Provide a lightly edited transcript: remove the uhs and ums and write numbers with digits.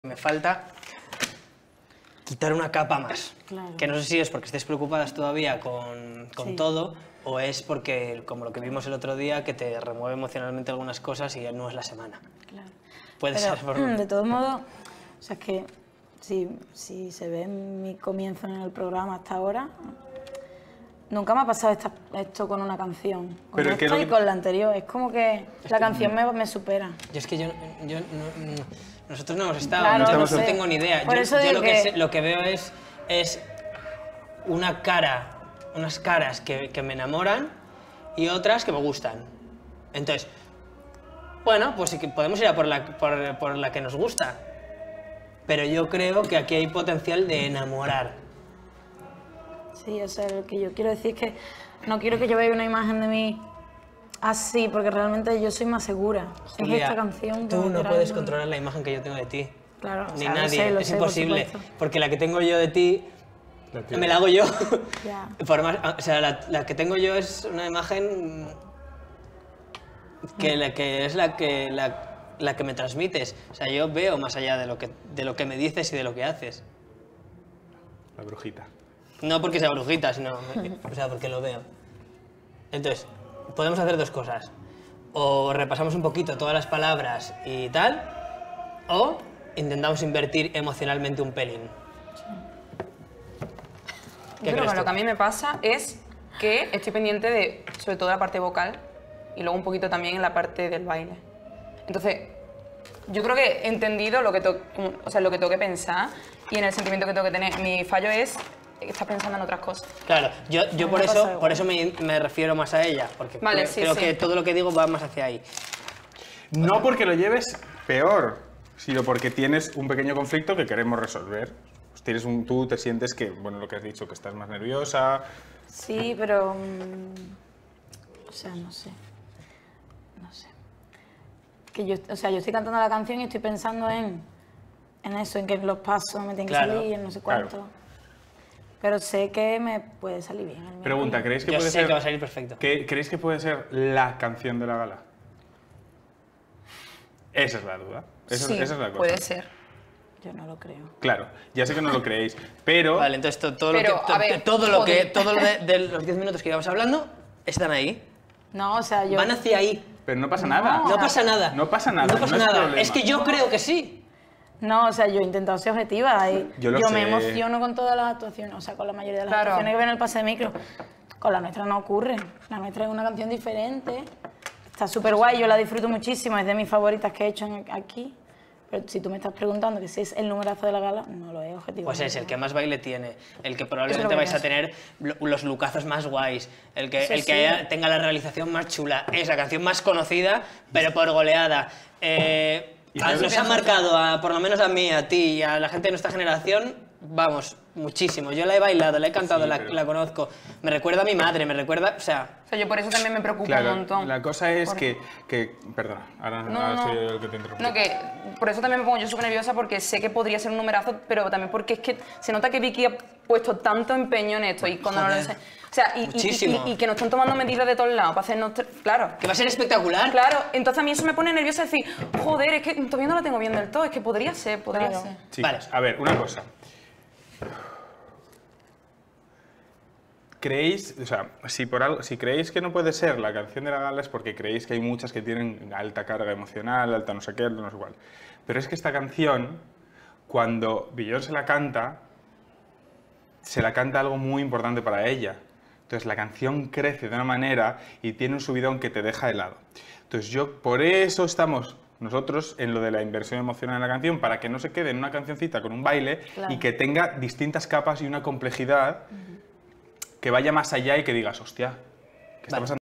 Me falta quitar una capa más. Claro. Que no sé si es porque estés preocupadas todavía con Sí. todo o es porque, como lo que vimos el otro día, que te remueve emocionalmente algunas cosas y ya no es la semana. Claro. Puede Pero, ser por... de todos modos, o sea, es que si se ve mi comienzo en el programa hasta ahora, nunca me ha pasado esto con una canción. Con Pero esta y con la anterior. Es como que la canción me supera. Yo es que nosotros no hemos estado, Claro, no lo sé. tengo ni idea. Por eso yo digo lo que veo es una cara, unas caras que me enamoran y otras que me gustan. Entonces, bueno, pues sí que podemos ir a por la que nos gusta. Pero yo creo que aquí hay potencial de enamorar. Sí, o sea, lo que yo quiero decir es que no quiero que yo vea una imagen de mí así, porque realmente yo soy más segura. Julia, es esta canción. tú no literal, puedes controlar la imagen que yo tengo de ti. Claro, o Ni sea, lo nadie, sé, lo es sé, por imposible. supuesto. Porque la que tengo yo de ti, me la hago yo. Ya. O sea, la que tengo yo es una imagen que es la que me transmites. O sea, yo veo más allá de lo que me dices y de lo que haces. La brujita. No porque sea brujita, sino o sea, porque lo veo. Entonces, podemos hacer dos cosas. O repasamos un poquito todas las palabras y tal, o intentamos invertir emocionalmente un pelín. ¿Qué Yo creo crees que lo tú? que a mí me pasa es que estoy pendiente de, sobre todo, la parte vocal y luego un poquito también en la parte del baile. Entonces, yo creo que he entendido lo que tengo que pensar y en el sentimiento que tengo que tener. Mi fallo es estar pensando en otras cosas. Claro, yo me por pasa igual. eso me refiero más a ella, porque Vale, creo sí. que todo lo que digo va más hacia ahí. No porque lo lleves peor, sino porque tienes un pequeño conflicto que queremos resolver. Pues tú te sientes que, bueno, lo que has dicho, que estás más nerviosa. Sí, pero... o sea, no sé. No sé. Que yo estoy cantando la canción y estoy pensando en eso, en que los pasos me tienen que Claro, salir, en no sé cuánto. claro. Pero sé que me puede salir bien. el mío. Pregunta, ¿creéis que Yo puede sé ser... que va a salir perfecto. ¿Creéis que puede ser la canción de la gala? Esa es la duda. Sí, Esa es la cosa. puede ser. Yo no lo creo. Claro, ya sé que no lo creéis, pero... Vale, entonces todo Pero, a ver, lo joder. de los 10 minutos que íbamos hablando están ahí. No, o sea, yo... Van hacia ahí. Pero no pasa nada. No pasa nada. No pasa nada, No pasa no es nada. problema. Es que yo creo que sí. No, o sea, yo he intentado ser objetiva y Yo lo me sé. emociono con todas las actuaciones, o sea, con la mayoría de las Claro. actuaciones que ven en el pase de micro. Con la nuestra no ocurre. La nuestra es una canción diferente. Está súper guay, yo la disfruto muchísimo, es de mis favoritas que he hecho aquí. Pero si tú me estás preguntando que si es el numerazo de la gala, no lo es objetivo. Pues es el que más baile tiene, el que Eso probablemente es lo que vais a pienso. tener los lucazos más guays, el que Sí, sí. tenga la realización más chula, es la canción más conocida, pero por goleada. Nos ha marcado, por lo menos a mí, a ti y a la gente de nuestra generación, vamos, muchísimo. Yo la he bailado, la he cantado, Sí, pero- la conozco. Me recuerda a mi madre, me recuerda, o sea... O sea, yo por eso también me preocupa un Claro, montón. la cosa es Por- que perdona, ahora No. soy yo el que te interrumpe. No, que por eso también me pongo yo súper nerviosa porque sé que podría ser un numerazo, pero también porque es que se nota que Vicky ha puesto tanto empeño en esto y cuando no lo Joder, sé. O sea, muchísimo. y que nos están tomando medidas de todos lados para hacernos. Claro. Que va a ser espectacular. Claro, entonces a mí eso me pone nerviosa decir, joder, es que todavía no la tengo bien del todo, es que podría ser. Claro. Chicos, Vale. a ver, una cosa. ¿Creéis, o sea, si creéis que no puede ser la canción de la gala es porque creéis que hay muchas que tienen alta carga emocional, alta no sé qué, alta no sé cuál. Pero es que esta canción, cuando Beyoncé la canta, se la canta algo muy importante para ella. Entonces la canción crece de una manera y tiene un subidón que te deja helado. Entonces por eso estamos nosotros en lo de la inversión emocional en la canción, para que no se quede en una cancioncita con un baile Claro. y que tenga distintas capas y una complejidad que vaya más allá y que digas, hostia, ¿qué está Vale. pasando?